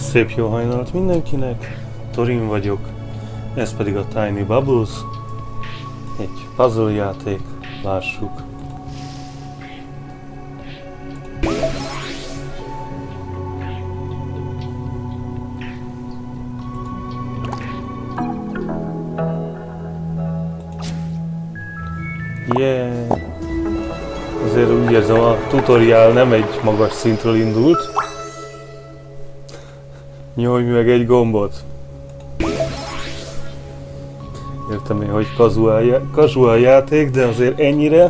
Szép jó hajnalt mindenkinek, Torin vagyok, ez pedig a Tiny Bubbles, egy puzzle játék, lássuk. Yeah! Azért úgy érzem, a tutoriál nem egy magas szintről indult. Nyomj meg egy gombot. Értem én, hogy casual játék, de azért ennyire.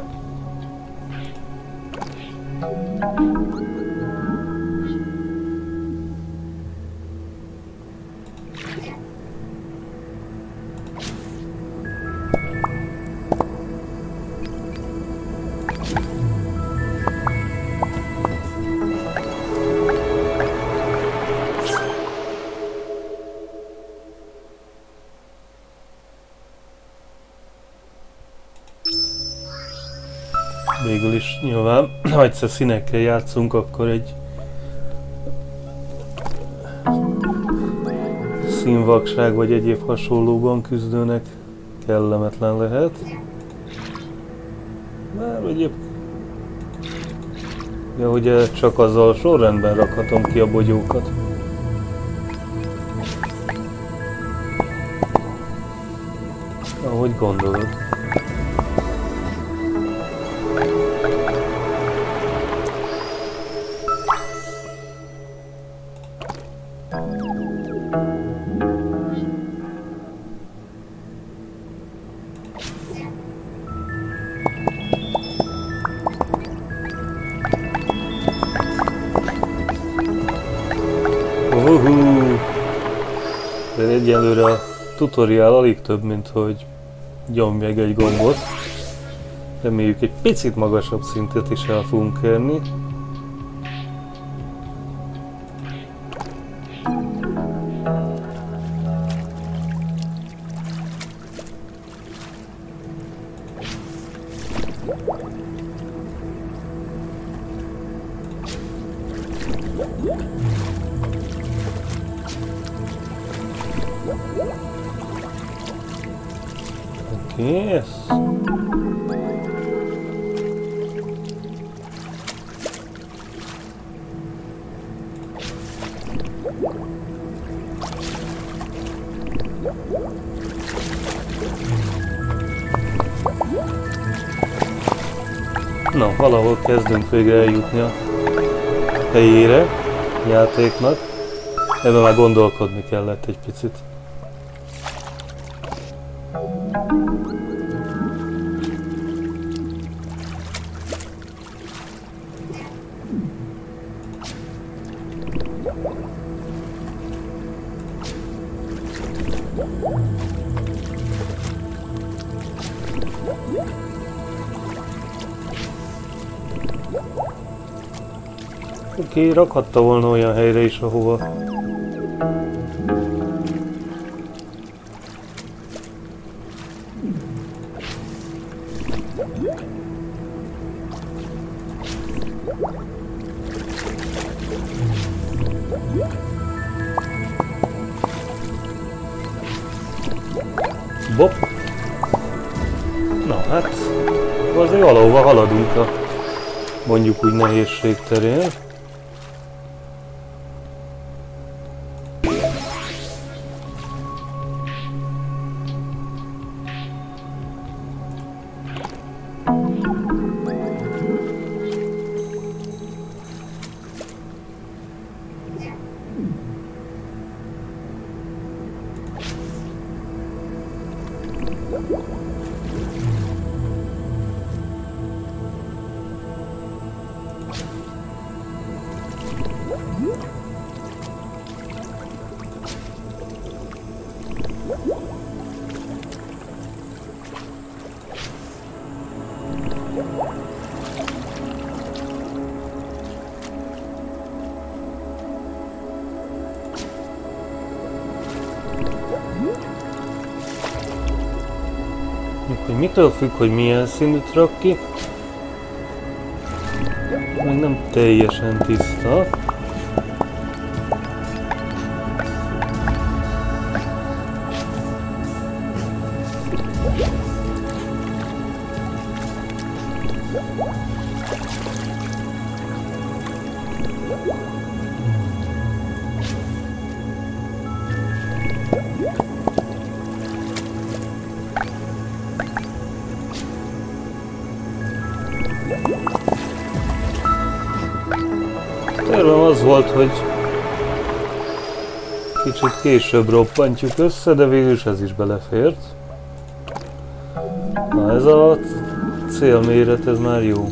Végül is nyilván, ha egyszer színekkel játszunk, akkor egy színvakság vagy egyéb hasonlóban küzdőnek kellemetlen lehet. Már egyébként... Ja, ugye csak azzal sorrendben rakhatom ki a bogyókat. Ahogy gondolod. De egyelőre a tutoriál alig több, mint hogy nyomj meg egy gombot. Reméljük egy picit magasabb szintet is el fogunk érni. Yes. Na, valahol kezdünk végre eljutni a helyére játéknak. Ebben már gondolkodni kellett egy picit. Oké, rakhatta volna olyan helyre is, ahova Bob. Na hát, azért valahova haladunk a mondjuk úgy nehézség terén. Hogy mitől függ, hogy milyen színűt rak ki? Még nem teljesen tiszta. az volt, hogy kicsit később roppantjuk össze, de végülis ez is belefért. Na ez a célméret, ez már jó.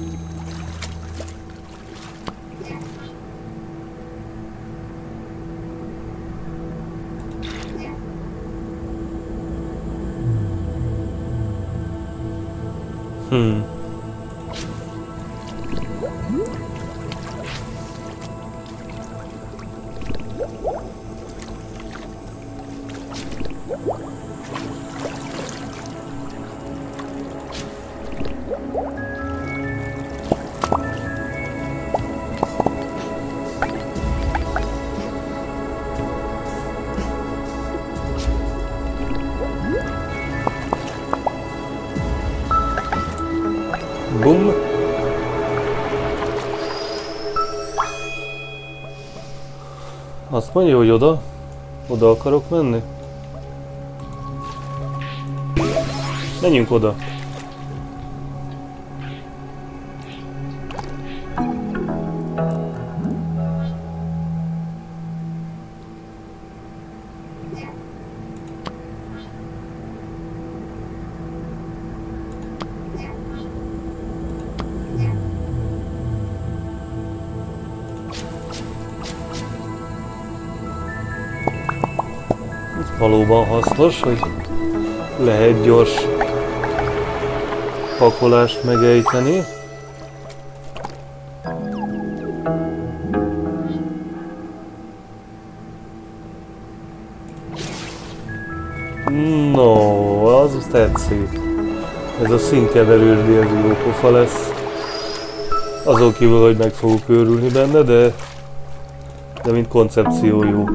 Bum! Azt mondja, hogy oda? Oda akarok menni? Menjünk oda! Valóban hasznos, hogy lehet gyors pakolást megejteni. No, az tetszik. Ez a színkeverősdi, ez jó pofa lesz. Azon kívül, hogy meg fogok őrülni benne, de mint koncepció jó.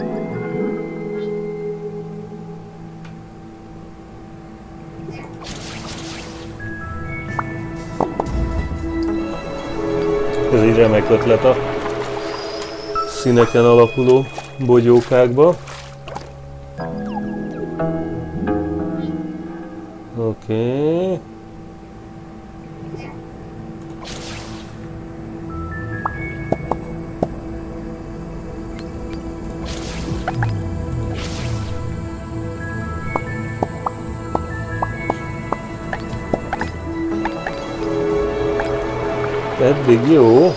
Ez egy remek ötlet a színeken alapuló bogyókákba. Oké. Eddig jó.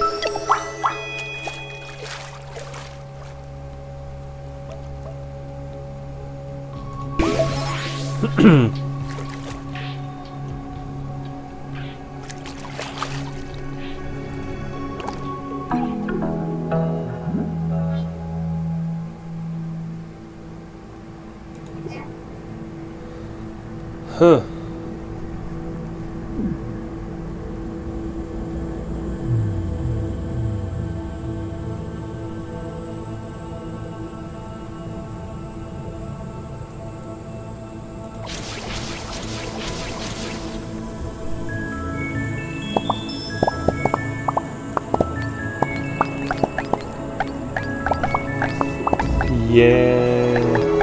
Yeah.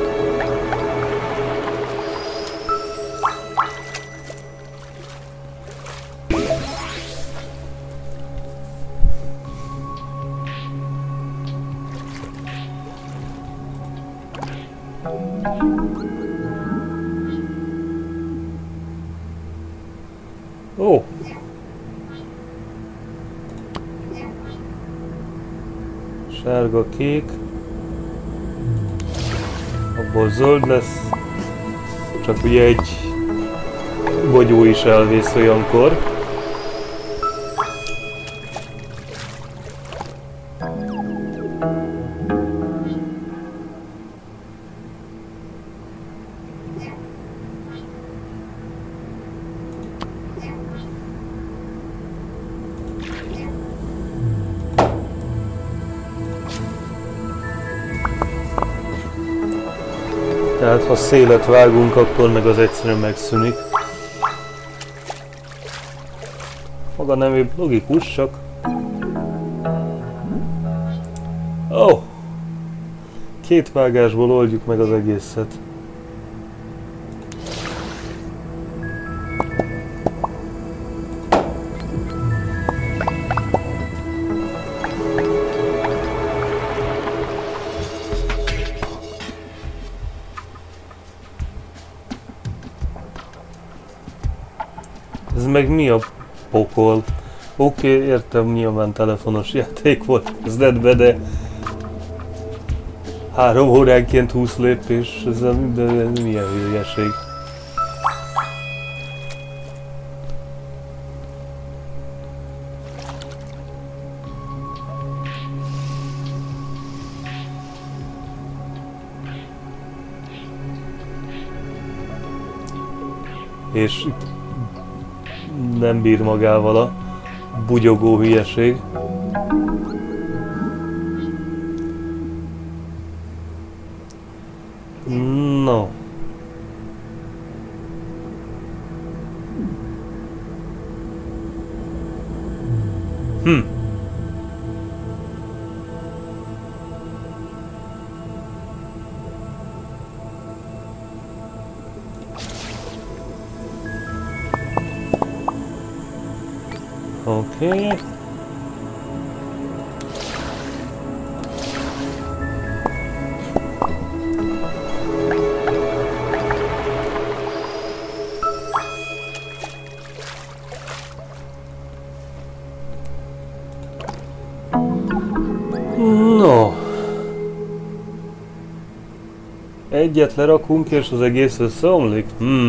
Oh. Sárga, kék. Abból zöld lesz. Csak ugye egy bogyó is elvész olyankor. Tehát ha szélet vágunk, akkor meg az egyszerűen megszűnik. Maga nem logikus, csak... Oh! 2 vágásból oldjuk meg az egészet. Ez meg mi a pokol? Oké, értem, nyilván telefonos játék volt kezdetben, de 3 óránként 20 lépés, ez milyen hülyeség. És itt nem bír magával a bugyogó hülyeség. No. Okay. No. Egyet lerakunk és az egész összeomlik?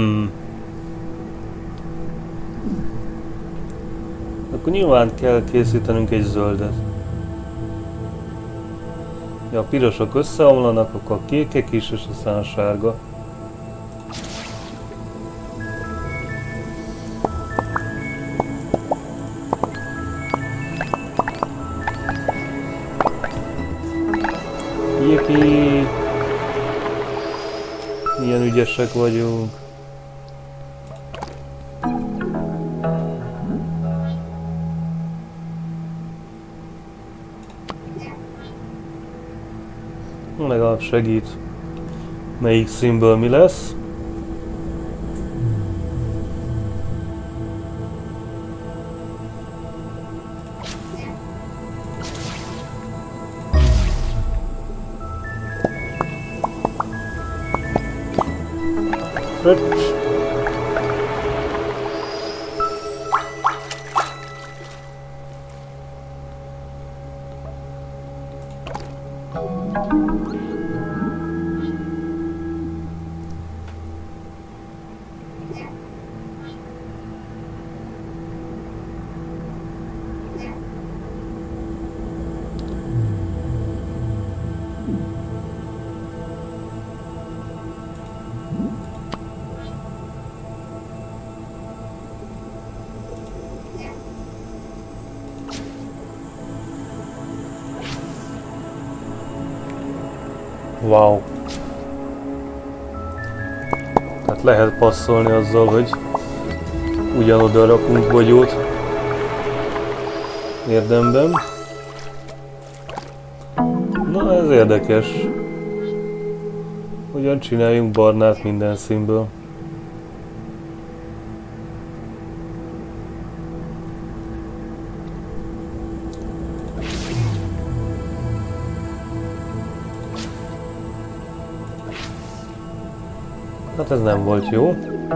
Akkor nyilván kell készítenünk egy zöldet. Ja, a pirosok összeomlanak, akkor a kékek is, és aztán a sárga. Jiki! Milyen ügyesek vagyunk. Legalább segít. Melyik színből mi lesz? Fröccs. Wow. Tehát lehet passzolni azzal, hogy ugyanoda rakunk bogyót érdemben. Na, ez érdekes. Hogyan csináljunk barnát minden színből? Hát ez nem volt jó.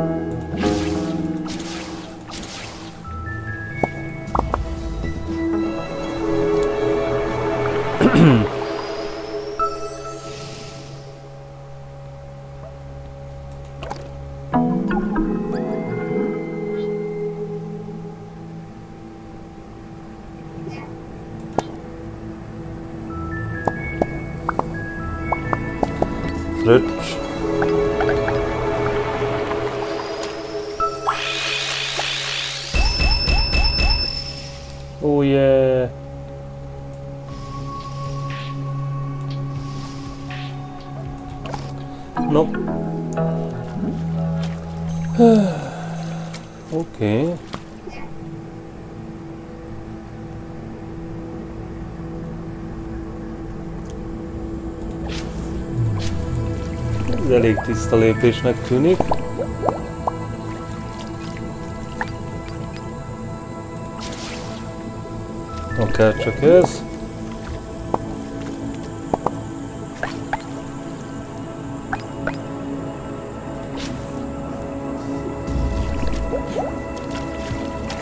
Fröccs. Oh yeah. No. Okay. Ez elég tiszta lépésnek tűnik. Akár csak ez.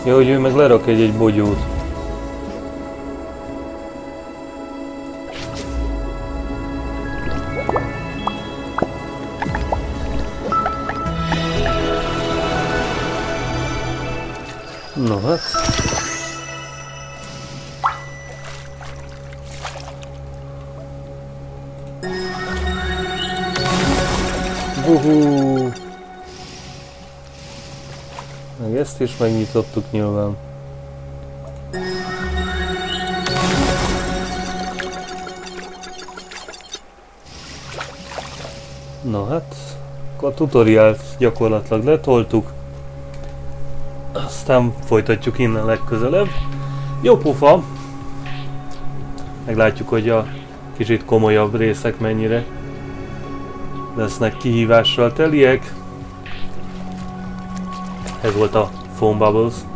Jó, hogy ő meg lerak egy bogyót. No hát. Buhú. Meg ezt is megnyitottuk nyilván. Na hát, akkor a tutoriált gyakorlatilag letoltuk. Aztán folytatjuk innen legközelebb. Jó pofa! Meglátjuk, hogy a kicsit komolyabb részek mennyire lesznek kihívással teliek. Ez volt a Foam Bubbles.